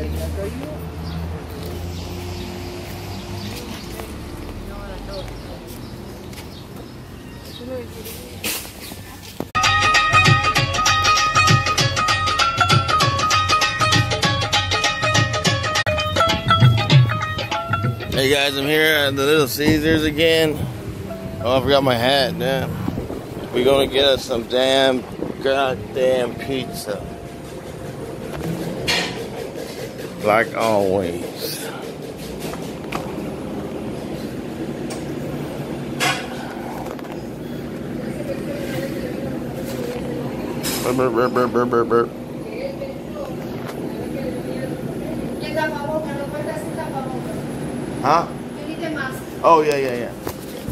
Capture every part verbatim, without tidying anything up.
Hey guys, I'm here at the Little Caesars again. Oh, I forgot my hat. Damn. We're gonna get us some damn goddamn pizza. Like always. Burp, burp, burp, burp, burp, burp, burp. Huh? Oh, yeah, yeah, yeah.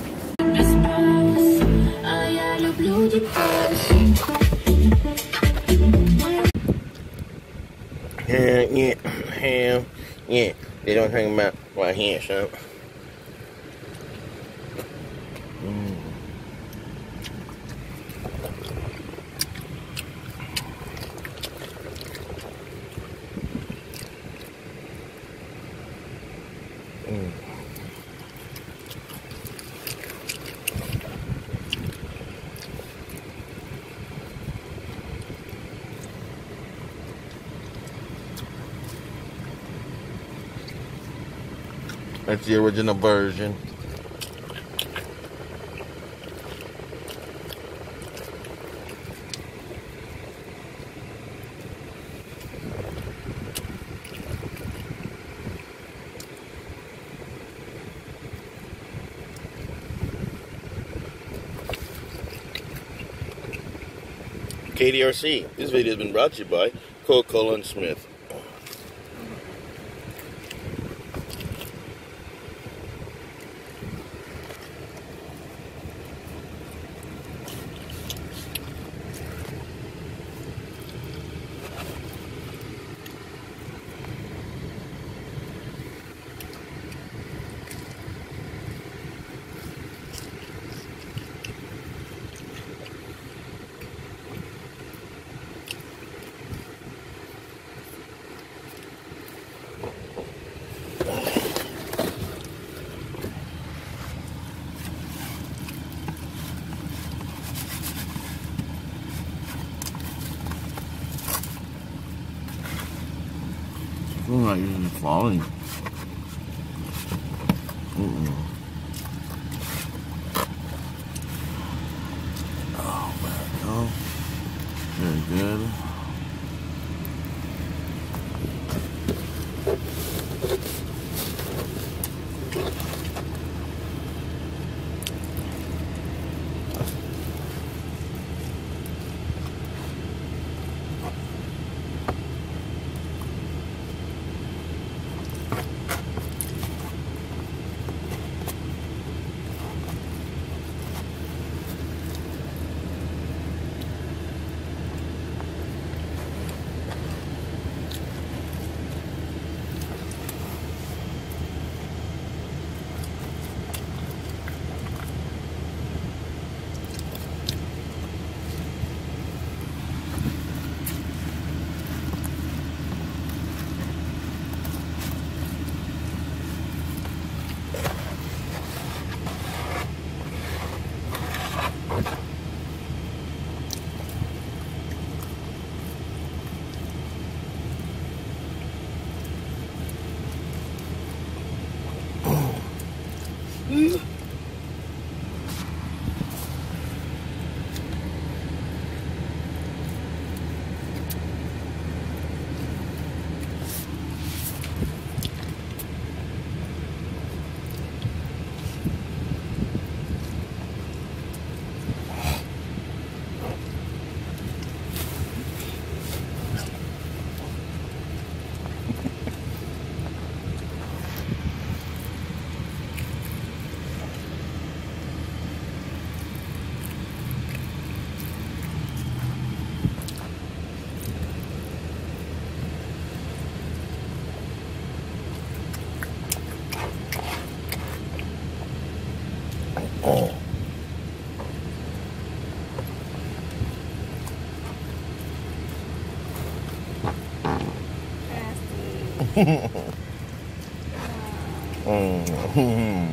Yeah, yeah, hell, yeah. They don't talk about right here, so. Mm. Mm. That's the original version. K D R C. This video has been brought to you by Coca-Cola and Smith. I'm not using falling. Mm-mm. Oh, there we go. Very good. Mm. Oh. Mm.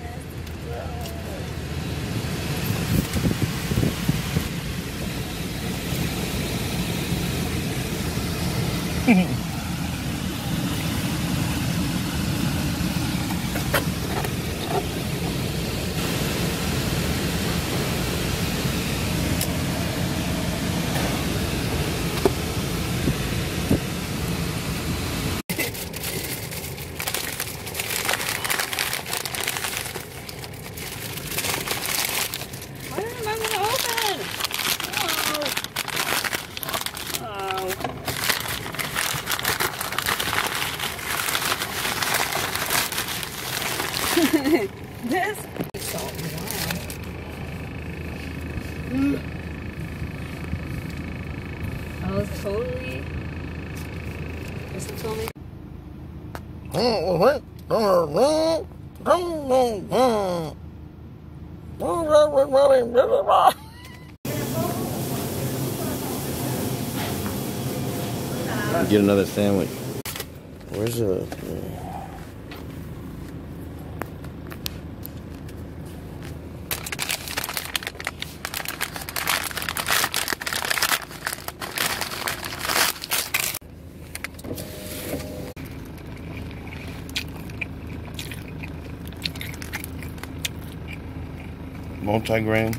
Why am I going to open? Oh. Oh. This is salt and wine. Mm. I was totally. This is totally. Get another sandwich. Where's the... multi-grain.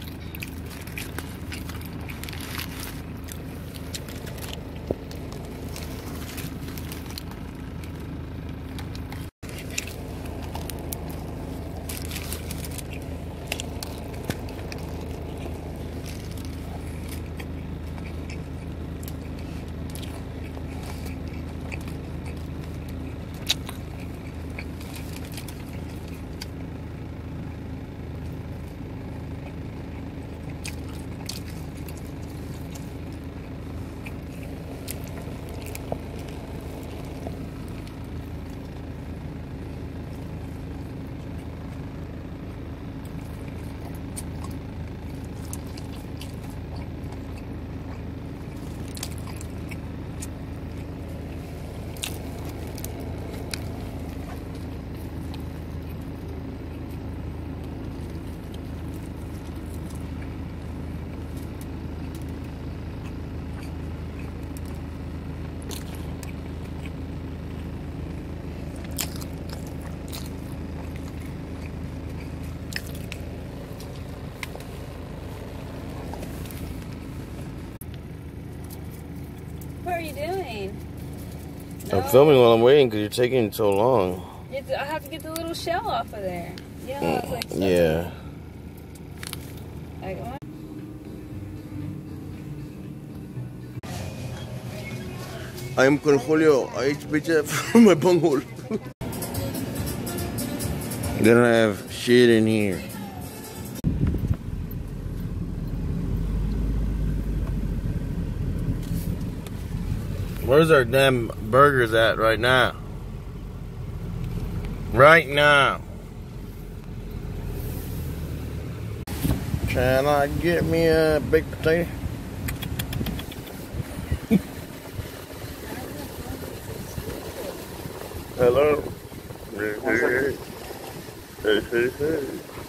What are you doing? I'm No? filming while I'm waiting because you're taking so long. You have to- I have to get the little shell off of there. You know, it's like Mm, yeah. Like, what? I'm con Julio. I eat pizza from my bunghole. They don't have shit in here. Where's our damn burgers at right now? Right now. Can I get me a baked potato? Hello. Hey, hey, hey, hey, hey.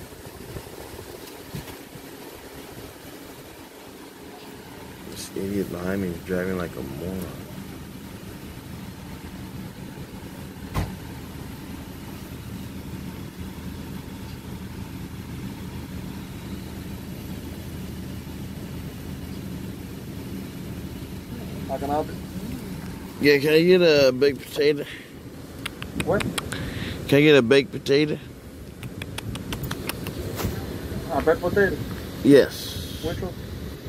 This idiot behind me is driving like a moron. How can I help you? Yeah, can I get a baked potato? What? Can I get a baked potato? A baked potato. Yes. Which one?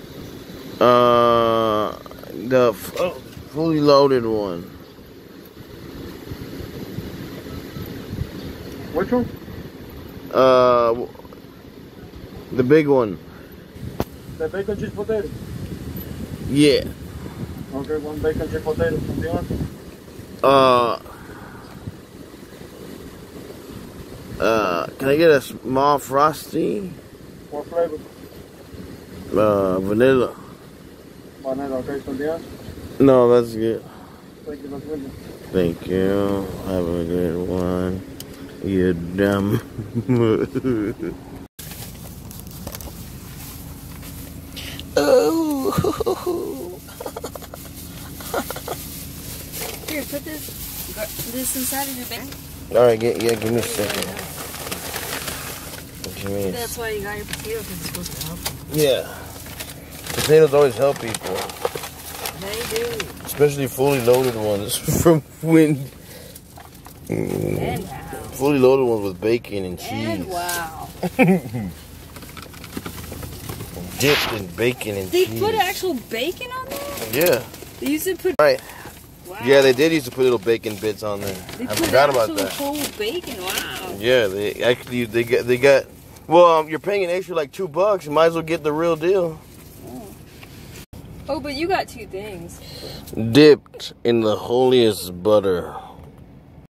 Uh, the f- oh, fully loaded one. Which one? Uh, the big one. The bacon cheese potato. Yeah. Okay, one bacon cheese potato. Something else? Uh, uh, can I get a small frosty? What flavor? Uh, vanilla. Banana. Okay, something else? No, that's good. Thank you, Miss Williams. Thank you. Have a good one. You dumb. Oh. Here, put this this inside of your bag. All right, get, yeah, give me a second. What you mean? That's why you got your potatoes, because it's supposed to help. Yeah. Potatoes always help people. They do. Especially fully loaded ones from when. And wow. Fully loaded ones with bacon and cheese. And wow. Dipped in bacon and They cheese. put actual bacon on there? Yeah. They used to put... Right. Wow. Yeah, they did used to put little bacon bits on there. They I put forgot about actual that. whole bacon, wow. Yeah, they actually, they get, they got, well, um, you're paying an extra like two bucks. You might as well get the real deal. Oh. Oh, but you got two things. Dipped in the holiest butter.